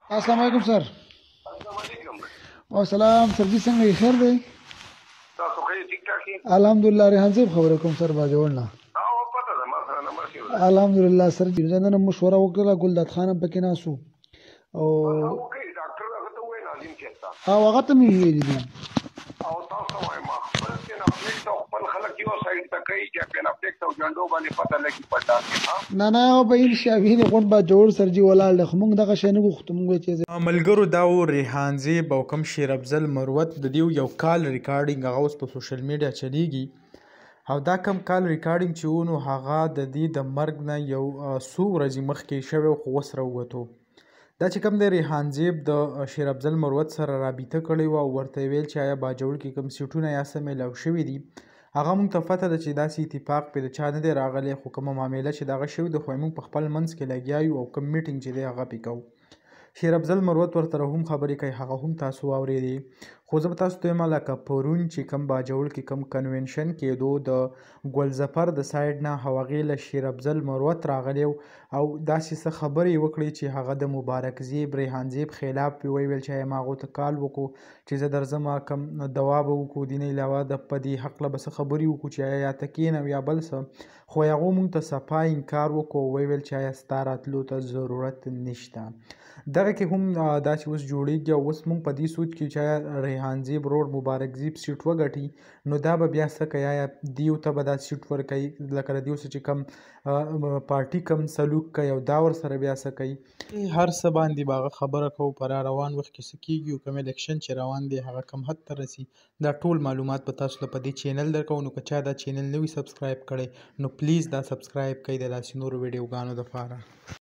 السلام علیکم سر. السلام علیکم. والسلام سر جی څنګه یې خیر دی؟ تاسو خو یې ټیک ټاک یې؟ الحمدلله ریحان صاحب خبره کوم سر باجوړ نه. او پته ده ما سره نمبر کې الحمدلله سر جی نن مشوره وکړه ګلداد خان هم پکې ناسو او اوکې ډاکټر هغه ته وویل ناظم کېستا او هغه ته مې ویلي دي او تاسو وایم ما خپل پین اپډیټ او خپل خلک یو سایډ ته کوي چې پین اپډیټ او جنډو باندې پته لګي پټا کې نه نه به ان شاء الله غون با جوړ سر جی ولاله خو موږ دغه شی نه غوښتو موږ چې ملګرو دا و ریحان زیب او کم شیر افضل مروت د دیو یو کال ریکارډینګ هغه اوس په سوشل میډیا چلیږي او دا کم کال ریکارډینګ چې ونو هغه د دې د مرګ نه یو څو ورځې مخکې شوی خو اوس راووتو. دا چې کوم دی ریحان زیب د شیر افضل مروت سره رابطه کړې وه او ورته یې ویل چې آیا باجوړ کې کوم سیټونه یا څه میلاو شوي دي. هغه موږ ته پته ده چې داسې اتفاق پې د چا نه دی راغلی خو کومه معامله چې دغه شوي ده خو موږ په خپل منځ کې لګیا یو او کوم میټینګ چې دی هغه پې کوو. شیر افضل مروت ورته هم خبرې کوي هغه هم تاسو واورېدې خو زه به تاسو ته وایم لکه پرون چې کوم باجوړ کې کوم کنونشن کېدو د ګلظفر د سایډ نه هغې له شیر افضل مروت راغلی او داسې څه خبرې وکړې چې هغه د مبارک زیب ریحان زیب خلاف پې ویل چې ما هغو ته کال وکړو چې زه درځم کوم دوا به وکړو دې نه علاوه د په دې هکله به څه خبرې وکړو چې یا ته کښېنه یا بل څه خو هغو موږ ته صفا انکار وکړو او ویل چې آیا ستا راتلو ته ضرورت نشته. دغه کې هم دا چې اوس جوړېږي او اوس موږ په دې سوچ کې چې ریحان زیب روډ مبارک زیب سیټ وګټي نو دا به بیا څه کوي آیا دیو ته به دا سیټ ورکوي لکه د دیو څه چې کم پارټي کم سلوک کوي او دا ورسره بیا څه کوي هر څه باندې به هغه خبره کوو په را روان وخت کې څه کېږي او کوم الیکشن چې روان دی هغه کم حد ته رسي دا ټول معلومات به تاسو له په دې چینل درکوو. نو که چا دا چینل نه وي سبسکرایب کړی نو پلیز دا سبسکرایب کړئ د داسې نورو ویډیوګانو دپاره.